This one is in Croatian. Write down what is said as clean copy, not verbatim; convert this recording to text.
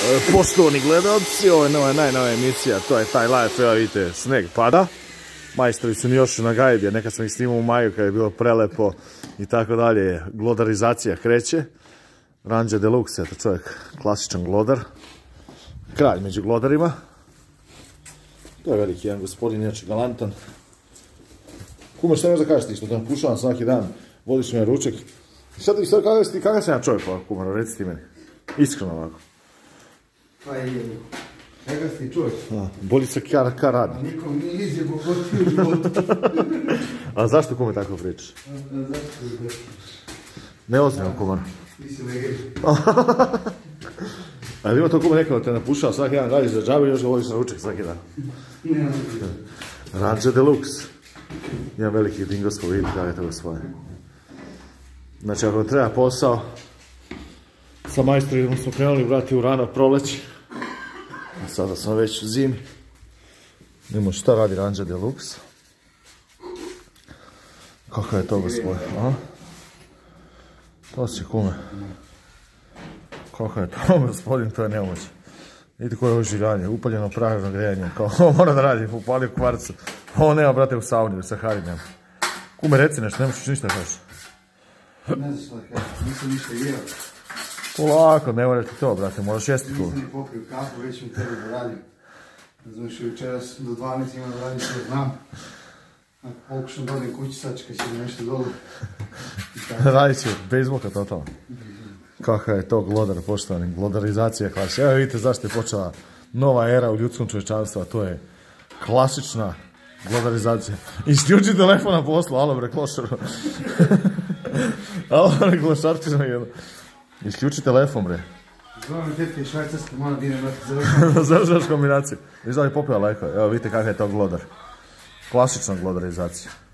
Poštovani gledalci, ovo je najnovija emisija, to je taj live, evo vidite, sneg pada. Majstori su mi još na gajbi, nekad sam ih snimao u maju kad je bilo prelepo i tako dalje. Glodarizacija kreće. Ranđa Deluxe, eto čovjek, klasičan glodar. Kralj među glodarima. To je veliki jedan gospodin, inače galantan. Kume, što možda kažeš ti što te pušavam svaki dan, vodiš me ručak. Sad kakav sam ja čovjek ovako, Kumar, reci ti meni. Iskreno ovako. Pa je, kakav si čovjek? Boljica ka radi. Nikom nije izjebo gotio u životu. A zašto Kume tako pričaš? Zašto? Neozbiljno, Kumar. Ti si legeri. Ali ima to Kume nekako te napušao, svaki dan radiš za džabe i još ga vodiš na ručak svaki dan. Ranđa Deluxe. Jedan veliki dingosko, vidite kako je to svoje. Znači, ako treba posao, sa majstorima smo krenuli vrati u rano proleći. A sada smo već u zimi. Vidimo šta radi Ranđa Deluxe. Kako je to, gospodin? To si Kume. Kako je to, gospodin, to je nemoće. Vidite koje je oživljanje, upaljeno pravilno grejanje. Kao ovo mora da radi, upalio kvarcu. Ovo nema, brate, u sauni, u Sahari nema. Kume, reci nešto, nemaš ništa da kažeš. Ne znaš šta da kažem, nisam ništa jeo. Polako, ne mora ti to, brate, moraš jesti Kume. Nisam ni popio kafu, već mi tebe da radim. Znaš, večeras do 12 imam da radim što znam. Ako pokušam da odem kući, sačekaj će mi nešto dolu. Radit će bejzbolka totalno. Kakav je to glodar, poštovani, glodarizacija klasična. Evo vidite zašto je počela nova era u ljudskom čovječanstvu, a to je klasična glodarizacija. Isključi telefon na poslu, alo bre, klošar. Alo bre, klošarči sam jedno. Isključi telefon bre. Zvala mi tetka iz Švajcarske, moram da idem završam. Završaš kombinaciju. Viš da li popio leko, evo vidite kakav je to glodar. Klasična glodarizacija.